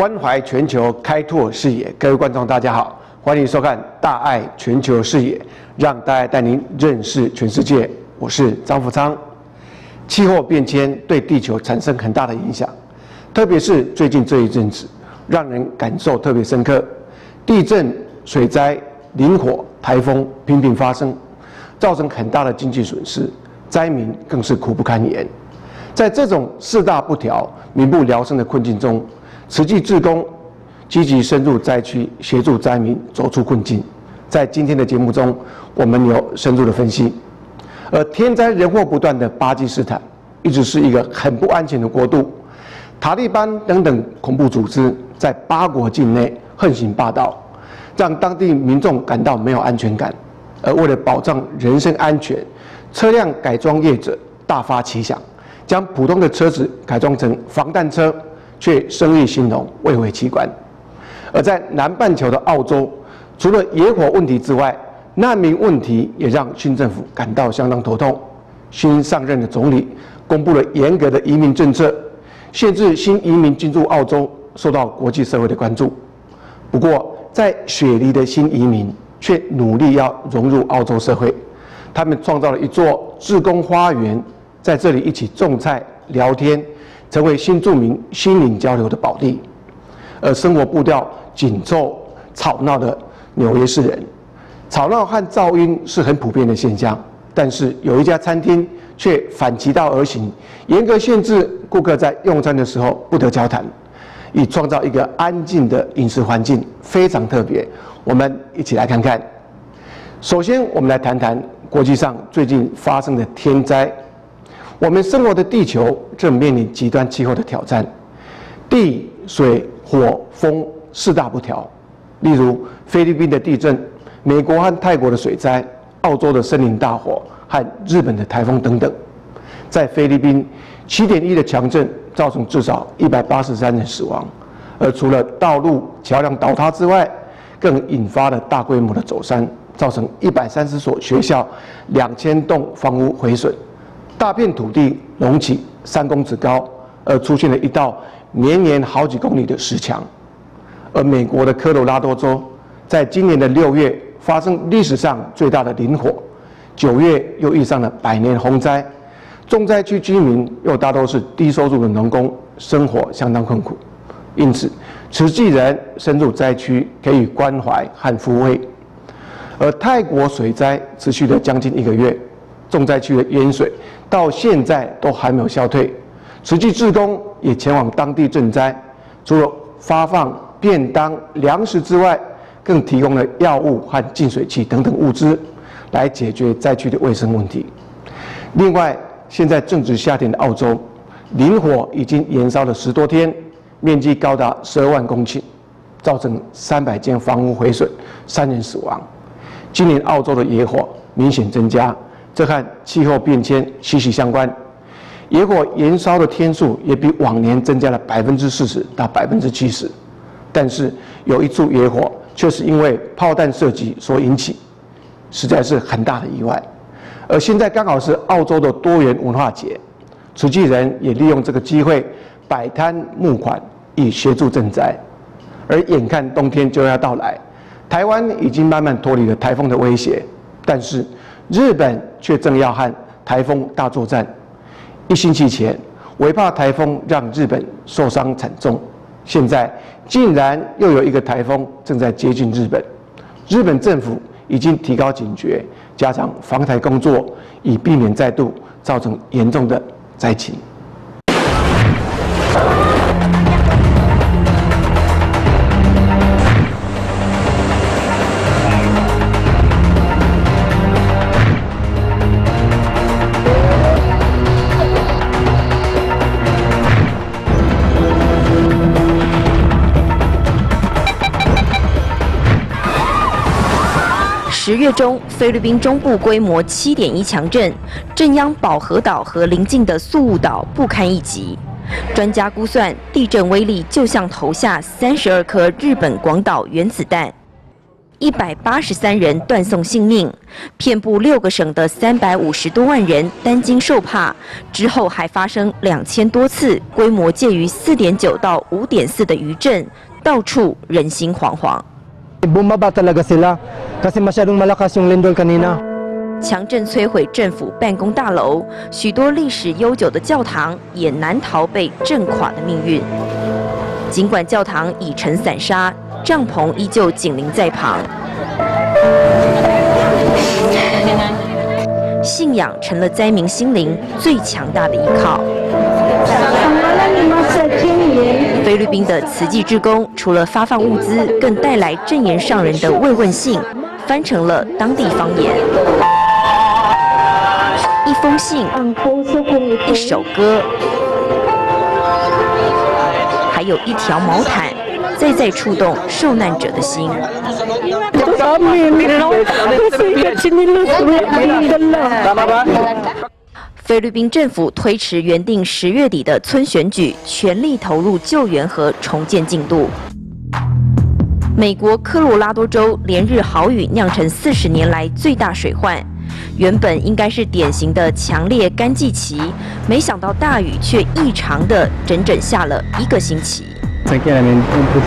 关怀全球，开拓视野。各位观众，大家好，欢迎收看《大爱全球视野》，让大爱带您认识全世界。我是张福昌。气候变迁对地球产生很大的影响，特别是最近这一阵子，让人感受特别深刻。地震、水灾、林火、台风频频发生，造成很大的经济损失，灾民更是苦不堪言。在这种四大不调、民不聊生的困境中，慈济志工积极深入灾区，协助灾民走出困境。在今天的节目中，我们有深入的分析。而天灾人祸不断的巴基斯坦，一直是一个很不安全的国度。塔利班等等恐怖组织在巴国境内横行霸道，让当地民众感到没有安全感。而为了保障人身安全，车辆改装业者大发奇想，将普通的车子改装成防弹车，却生意兴隆，蔚为奇观。而在南半球的澳洲，除了野火问题之外，难民问题也让新政府感到相当头痛。新上任的总理公布了严格的移民政策，限制新移民进入澳洲，受到国际社会的关注。不过，在雪梨的新移民却努力要融入澳洲社会，他们创造了一座志工花园，在这里一起种菜、聊天，成为新住民心灵交流的宝地。而生活步调紧凑、吵闹的纽约市人，吵闹和噪音是很普遍的现象，但是有一家餐厅却反其道而行，严格限制顾客在用餐的时候不得交谈，以创造一个安静的饮食环境，非常特别。我们一起来看看。首先，我们来谈谈国际上最近发生的天灾。我们生活的地球正面临极端气候的挑战，地、水、火、风四大不调。例如菲律宾的地震、美国和泰国的水灾、澳洲的森林大火和日本的台风等等。在菲律宾，7.1的强震造成至少183人死亡，而除了道路桥梁倒塌之外，更引发了大规模的走山，造成130所学校、2000栋房屋毁损。大片土地隆起3公尺高，而出现了一道绵延好几公里的石墙。而美国的科罗拉多州，在今年的6月发生历史上最大的林火，9月又遇上了百年洪灾，重灾区居民又大都是低收入的农工，生活相当困苦。因此，慈济人深入灾区给予关怀和抚慰。而泰国水灾持续了将近1个月，重灾区的淹水到现在都还没有消退。慈济志工也前往当地赈灾，除了发放便当、粮食之外，更提供了药物和净水器等等物资，来解决灾区的卫生问题。另外，现在正值夏天的澳洲，林火已经延烧了10多天，面积高达12万公顷，造成300间房屋毁损，3人死亡。今年澳洲的野火明显增加，这和气候变迁息息相关。野火燃烧的天数也比往年增加了40%到70%，但是有一处野火却是因为炮弹射击所引起，实在是很大的意外。而现在刚好是澳洲的多元文化节，慈济人也利用这个机会摆摊募款，以协助赈灾。而眼看冬天就要到来，台湾已经慢慢脱离了台风的威胁，但是日本却正要和台风大作战。1星期前，唯怕台风让日本受伤惨重，现在竟然又有一个台风正在接近日本。日本政府已经提高警觉，加强防台工作，以避免再度造成严重的灾情。 10月中，菲律宾中部规模7.1强震，震央保和岛和邻近的宿务岛不堪一击。专家估算，地震威力就像投下32颗日本广岛原子弹。 183人断送性命，遍布6个省的350多万人担惊受怕。之后还发生2000多次，规模介于4.9到5.4的余震，到处人心惶惶。 Bumaba talaga sila kasi masyadong malakas yung lindol kanina. 强震摧毁政府办公大楼，许多历史悠久的教堂也难逃被震垮的命运。尽管教堂已成散沙，帐篷依旧紧邻在旁。信仰成了灾民心灵最强大的依靠。菲律宾的慈济志工除了发放物资，更带来证言上人的慰问信，翻成了当地方言。一封信，一首歌，还有一条毛毯，再触动受难者的心。菲律宾政府推迟原定10月底的村选举，全力投入救援和重建进度。美国科罗拉多州连日豪雨酿成40年来最大水患，原本应该是典型的强烈干季期，没想到大雨却异常的整整下了1个星期。 Again, I mean,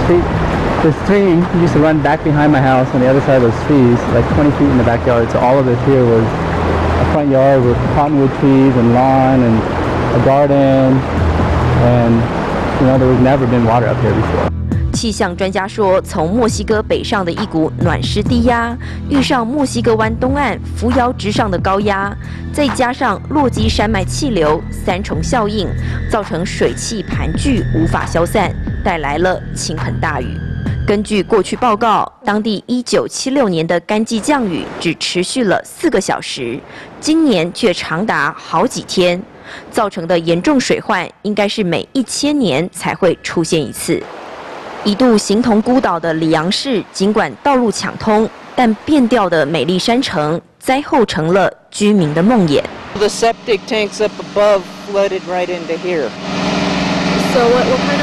the stream used to run back behind my house on the other side of those trees, like 20 feet in the backyard. So all of it here was a front yard with cottonwood trees and lawn and a garden, and there was never been water up here before. 气象专家说，从墨西哥北上的一股暖湿低压，遇上墨西哥湾东岸扶摇直上的高压，再加上落基山脉气流3重效应，造成水汽盘踞无法消散，带来了倾盆大雨。根据过去报告，当地1976年的干季降雨只持续了4个小时，今年却长达好几天，造成的严重水患应该是每1000年才会出现一次。一度形同孤岛的里昂市，尽管道路抢通，但变调的美丽山城，灾后成了居民的梦魇。 The septic tanks up above flooded right into here. So what kind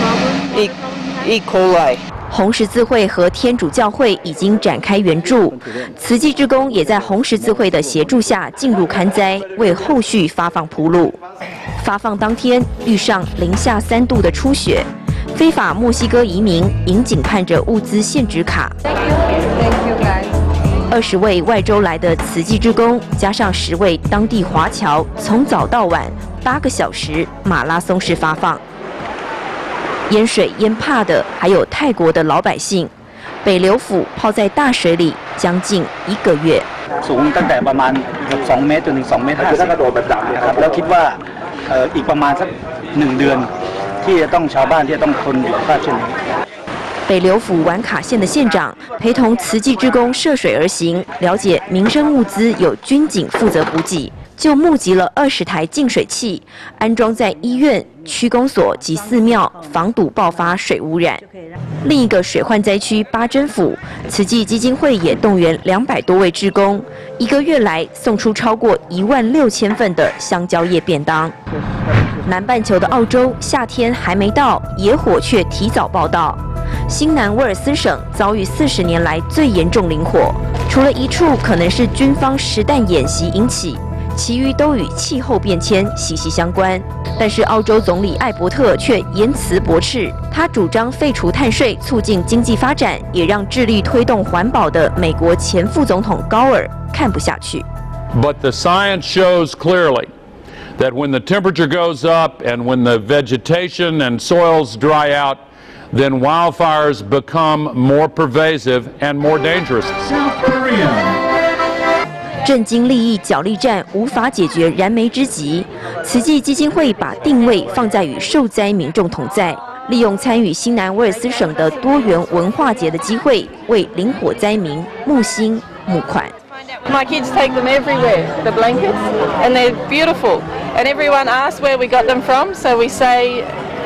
of problem? E. coli. 红十字会和天主教会已经展开援助，慈济志工也在红十字会的协助下进入勘灾，为后续发放铺路。发放当天遇上零下3度的初雪。非法墨西哥移民引颈盼着物资限值卡。20位外州来的慈济志工，加上10位当地华侨，从早到晚8个小时马拉松式发放。淹水淹怕的还有泰国的老百姓，北流府泡在大水里将近1个月。 สูงตั้งแต่ประมาณ2 เมตรจนถึง2 เมตร 50นะครับแล้วคิดว่าอีกประมาณสัก1 เดือนที่จะต้องชาวบ้านที่จะต้องทนอยู่สภาพเช่นนี้。 北流府晚卡县的县长陪同慈济志工涉水而行，了解民生物资有军警负责补给，就募集了20台净水器，安装在医院、区公所及寺庙，防堵爆发水污染。另一个水患灾区八珍府，慈济基金会也动员200多位志工，1个月来送出超过16000份的香蕉叶便当。南半球的澳洲夏天还没到，野火却提早报道。新南威尔斯省遭遇40年来最严重林火，除了一处可能是军方实弹演习引起，其余都与气候变迁息息相关。但是澳洲总理艾伯特却言辞驳斥，他主张废除碳税，促进经济发展，也让致力推动环保的美国前副总统高尔看不下去。 But the science shows clearly that when the temperature goes up and when the vegetation and soils dry out, then wildfires become more pervasive and more dangerous. South Korea. 政经利益角力战无法解决燃眉之急，慈济基金会把定位放在与受灾民众同在，利用参与新南威尔斯省的多元文化节的机会，为林火灾民募薪募款。 My kids take them everywhere, the blankets, and they're beautiful. And everyone asks where we got them from, so we say,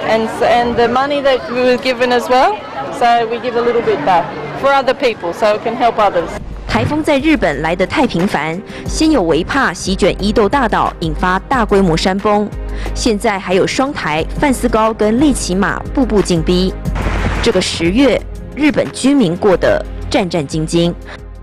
and the money that we were given as well, so we give a little bit back for other people, so it can help others. 台风在日本来得太频繁，先有微帕席卷伊豆大岛，引发大规模山崩，现在还有双台、范斯高跟利奇马步步紧逼。这个10月，日本居民过得战战兢兢。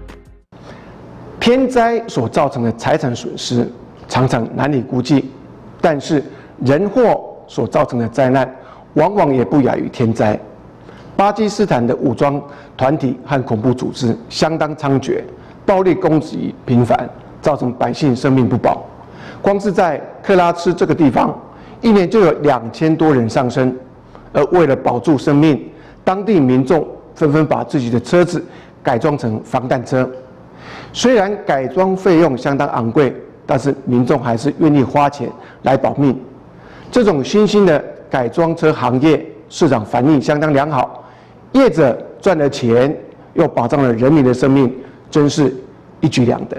天灾所造成的财产损失常常难以估计，但是人祸所造成的灾难往往也不亚于天灾。巴基斯坦的武装团体和恐怖组织相当猖獗，暴力攻击频繁，造成百姓生命不保。光是在克拉吃这个地方，一年就有2000多人丧生。而为了保住生命，当地民众纷纷把自己的车子改装成防弹车。虽然改装费用相当昂贵，但是民众还是愿意花钱来保命。这种新兴的改装车行业市场反应相当良好，业者赚了钱，又保障了人民的生命，真是一举两得。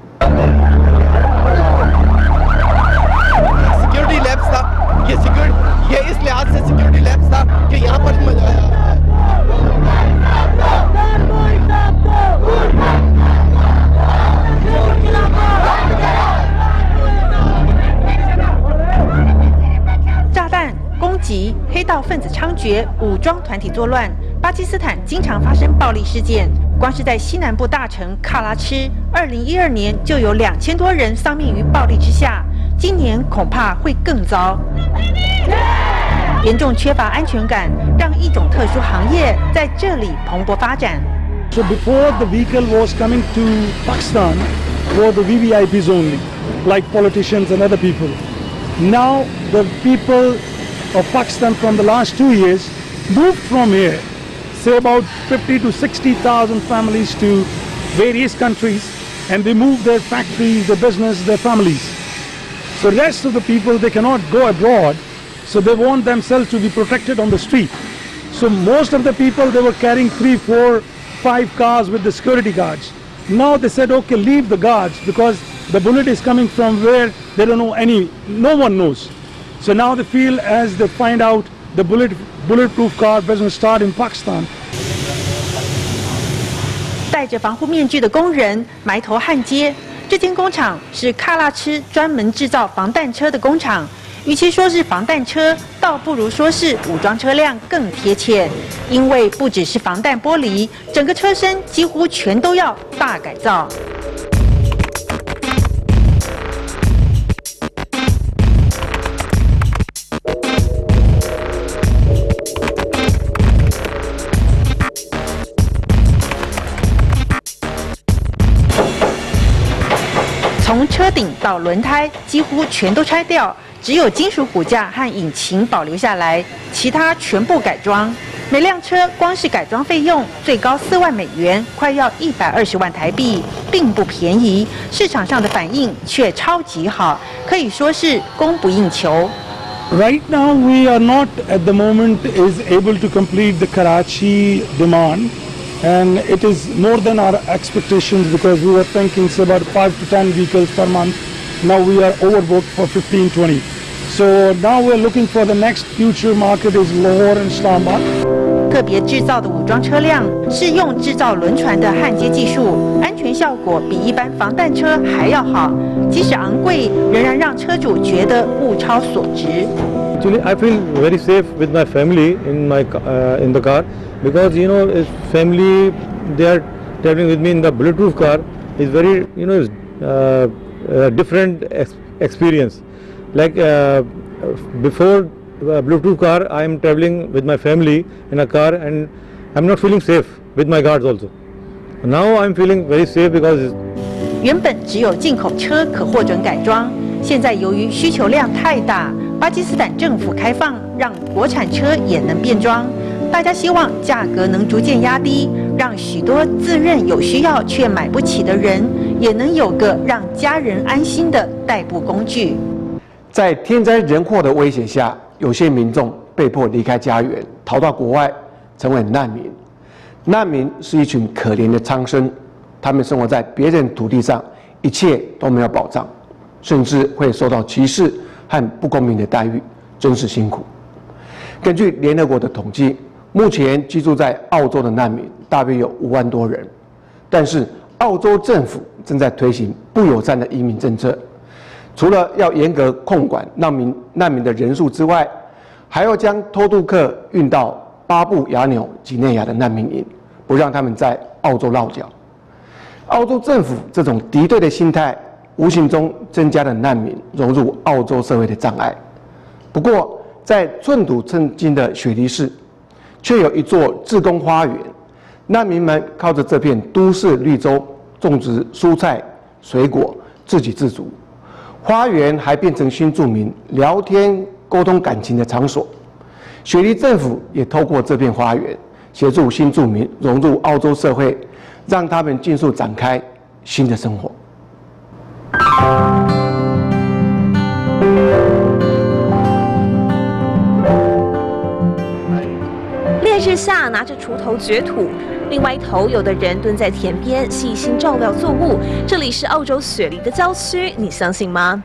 security labs था ये इस लिहाज से security labs था कि यहाँ पर 炸弹攻击、黑道分子猖獗、武装团体作乱，巴基斯坦经常发生暴力事件。光是在西南部大城喀拉吃，2012年就有2000多人丧命于暴力之下，今年恐怕会更糟。严重缺乏安全感，让一种特殊行业在这里蓬勃发展。 So before the vehicle was coming to Pakistan, were the VVIPs only, like politicians and other people. Now the people of Pakistan from the last 2 years moved from here, say about 50 to 60,000 families to various countries, and they moved their factories, their business, their families. So the rest of the people, they cannot go abroad, so they want themselves to be protected on the street. So most of the people, they were carrying 3, 4, 5 cars with the security guards. Now they said, okay, leave the guards because the bullet is coming from where they don't know no one knows. So now they feel as they find out the bulletproof car business start in Pakistan. 戴着防护面具的工人埋头焊接。这间工厂是喀拉吃专门制造防弹车的工厂。与其说是防弹车，倒不如说是武装车辆更贴切，因为不只是防弹玻璃，整个车身几乎全都要大改造。从车顶到轮胎几乎全都拆掉，只有金属骨架和引擎保留下来，其他全部改装。每辆车光是改装费用最高4万美元，快要120万台币，并不便宜。市场上的反应却超级好，可以说是供不应求。 Right now, we are not at the moment is able to complete the Karachi demand. And it is more than our expectations because we were thinking say about 5 to 10 vehicles per month. Now we are overbooked for 15, 20. So now we're looking for the next future market is Lahore and Islamabad. 特别制造的武装车辆是用制造轮船的焊接技术，安全效果比一般防弹车还要好。即使昂贵，仍然让车主觉得物超所值。 Actually, I feel very safe with my family in the car because if family they are traveling with me in the bulletproof car is very different experience. Like before Bluetooth car, I am traveling with my family in a car and I'm not feeling safe with my guards also. Now I'm feeling very safe because 原本只有进口车可获准改装，现在由于需求量太大，巴基斯坦政府开放让国产车也能变装。大家希望价格能逐渐压低，让许多自认有需要却买不起的人，也能有个让家人安心的代步工具。 在天灾人祸的威胁下，有些民众被迫离开家园，逃到国外，成为难民。难民是一群可怜的苍生，他们生活在别人土地上，一切都没有保障，甚至会受到歧视和不公平的待遇，真是辛苦。根据联合国的统计，目前居住在澳洲的难民大约有5万多人，但是澳洲政府正在推行不友善的移民政策，除了要严格控管难民的人数之外，还要将偷渡客运到巴布亚纽几内亚的难民营， 不让他们在澳洲落脚。澳洲政府这种敌对的心态，无形中增加了难民融入澳洲社会的障碍。不过，在寸土寸金的雪梨市，却有一座志工花园，难民们靠着这片都市绿洲种植蔬菜、水果，自给自足。花园还变成新住民聊天、沟通感情的场所。雪梨政府也透过这片花园，协助新住民融入澳洲社会，让他们尽速展开新的生活。 烈日下拿着锄头掘土，另外一头有的人蹲在田边细心照料作物。这里是澳洲雪梨的郊区，你相信吗？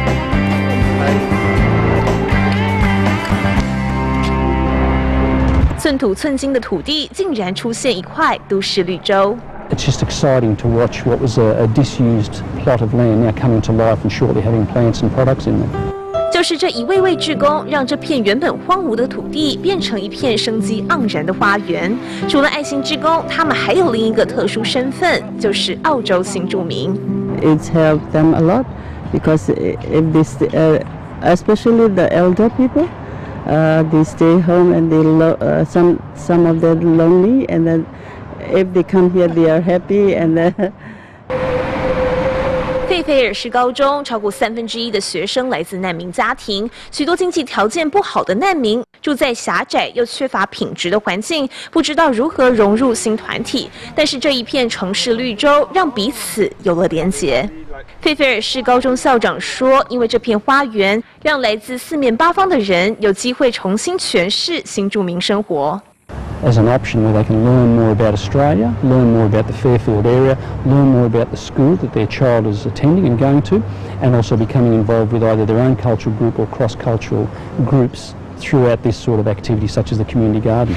寸土寸金的土地，竟然出现一块都市绿洲。 It's just exciting to watch what was a disused plot of land now coming to life and shortly having plants and products in them. 就是这一位位志工，让这片原本荒芜的土地变成一片生机盎然的花园。除了爱心志工，他们还有另一个特殊身份，就是澳洲新住民。 It's helped them a lot because if this, especially the elder people, they stay home and they some of them lonely, and then if they come here, they are happy and. 费菲尔市高中超过1/3的学生来自难民家庭，许多经济条件不好的难民住在狭窄又缺乏品质的环境，不知道如何融入新团体。但是这一片城市绿洲让彼此有了连结。费菲尔市高中校长说，因为这片花园让来自四面八方的人有机会重新诠释新住民生活。 As an option where they can learn more about Australia, learn more about the Fairfield area, learn more about the school that their child is attending and going to, and also becoming involved with either their own cultural group or cross-cultural groups throughout this sort of activity, such as the community garden.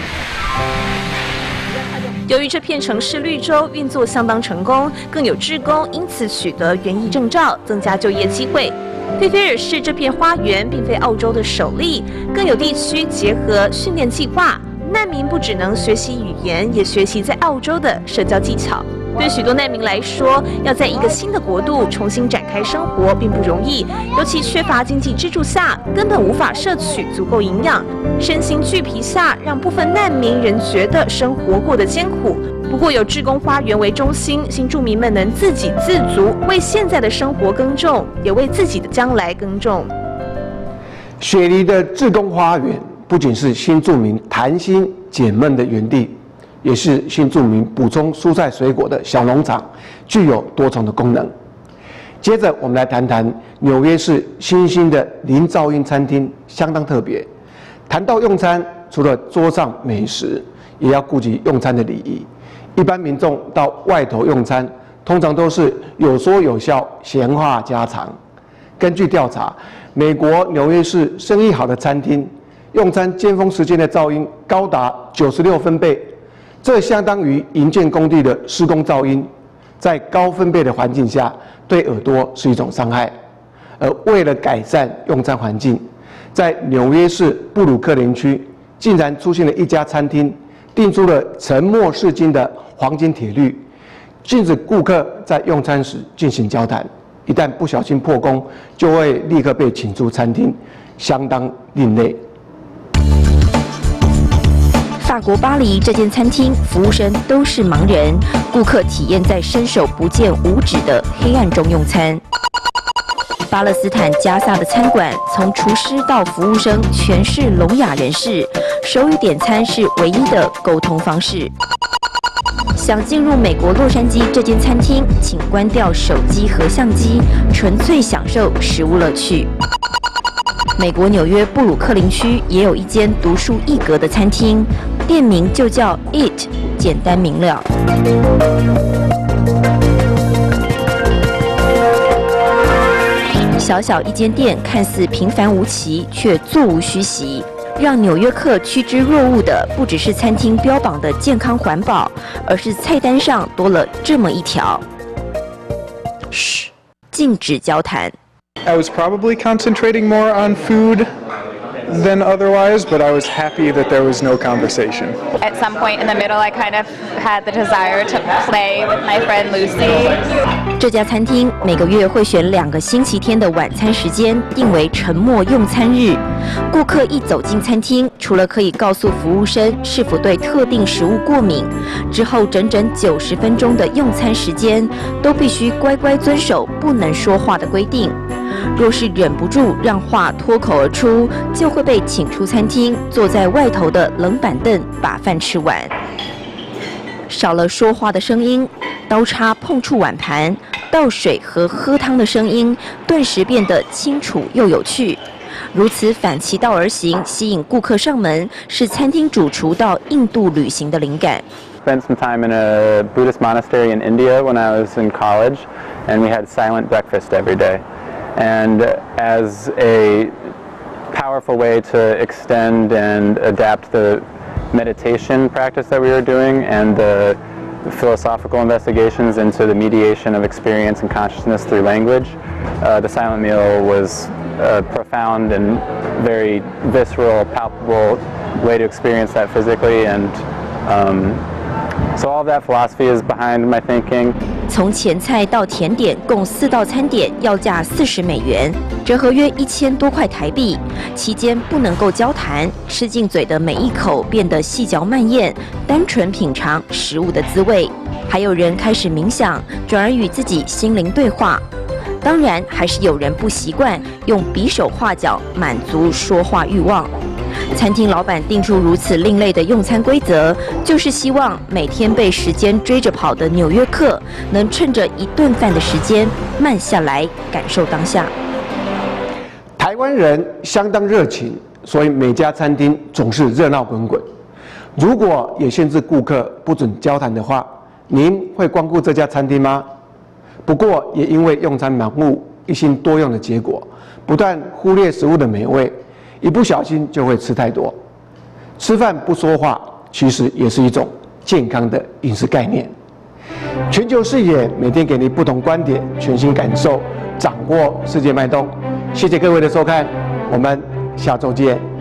由于这片城市绿洲运作相当成功，更有志工因此取得园艺证照，增加就业机会。费菲尔市这片花园并非澳洲的首例，更有地区结合训练计划。难民不只能学习语言，也学习在澳洲的社交技巧。对许多难民来说，要在一个新的国度重新展开生活并不容易，尤其缺乏经济支柱下，根本无法摄取足够营养。身心俱疲下，让部分难民仍觉得生活过得艰苦。不过有志工花园为中心，新住民们能自给自足，为现在的生活耕种，也为自己的将来耕种。 雪梨的志工花园不仅是新住民谈心解闷的园地，也是新住民补充蔬菜水果的小农场，具有多重的功能。接着，我们来谈谈纽约市新兴的零噪音餐厅，相当特别。谈到用餐，除了桌上美食，也要顾及用餐的礼仪。一般民众到外头用餐，通常都是有说有笑，闲话家常。根据调查，美国纽约市生意好的餐厅，用餐尖峰时间的噪音高达96分贝，这相当于营建工地的施工噪音，在高分贝的环境下，对耳朵是一种伤害。而为了改善用餐环境，在纽约市布鲁克林区，竟然出现了一家餐厅，定出了沉默是金的黄金铁律，禁止顾客在用餐时进行交谈，一旦不小心破功，就会立刻被请出餐厅，相当另类。 法国巴黎这间餐厅，服务生都是盲人，顾客体验在伸手不见五指的黑暗中用餐。巴勒斯坦加萨的餐馆，从厨师到服务生全是聋哑人士，手语点餐是唯一的沟通方式。想进入美国洛杉矶这间餐厅，请关掉手机和相机，纯粹享受食物乐趣。美国纽约布鲁克林区也有一间独树一格的餐厅，店名就叫 Eat， 简单明了。小小一间店，看似平凡无奇，却座无虚席。让纽约客趋之若鹜的，不只是餐厅标榜的健康环保，而是菜单上多了这么一条：嘘，禁止交谈。 I was probably concentrating more on food than otherwise, but I was happy that there was no conversation. At some point in the middle, I kind of had the desire to play with my friend Lucy. 这家餐厅每个月会选2个星期天的晚餐时间定为沉默用餐日。顾客一走进餐厅，除了可以告诉服务生是否对特定食物过敏，之后整整90分钟的用餐时间都必须乖乖遵守不能说话的规定。若是忍不住让话脱口而出，就会被请出餐厅，坐在外头的冷板凳把饭吃完。少了说话的声音，刀叉碰触碗盘、倒水和喝汤的声音顿时变得清楚又有趣。如此反其道而行，吸引顾客上门，是餐厅主厨到印度旅行的灵感。 Spent some time in a Buddhist monastery in India when I was in college, and we had silent breakfast every day. And as a powerful way to extend and adapt the meditation practice that we were doing and the philosophical investigations into the mediation of experience and consciousness through language, the silent meal was a profound and very visceral, palpable way to experience that physically, and so all of that philosophy is behind my thinking. 从前菜到甜点共4道餐点，要价40美元，折合约1000多块台币。期间不能够交谈，吃进嘴的每一口变得细嚼慢咽，单纯品尝食物的滋味。还有人开始冥想，转而与自己心灵对话。当然，还是有人不习惯用比手画脚满足说话欲望。餐厅老板定出如此另类的用餐规则，就是希望每天被时间追着跑的纽约客能趁着一顿饭的时间慢下来，感受当下。 台湾人相当热情，所以每家餐厅总是热闹滚滚。如果也限制顾客不准交谈的话，您会光顾这家餐厅吗？不过也因为用餐盲目、一心多用的结果，不但忽略食物的美味，一不小心就会吃太多。吃饭不说话，其实也是一种健康的饮食概念。全球视野每天给你不同观点，全新感受，掌握世界脉动。谢谢各位的收看，我们下周见。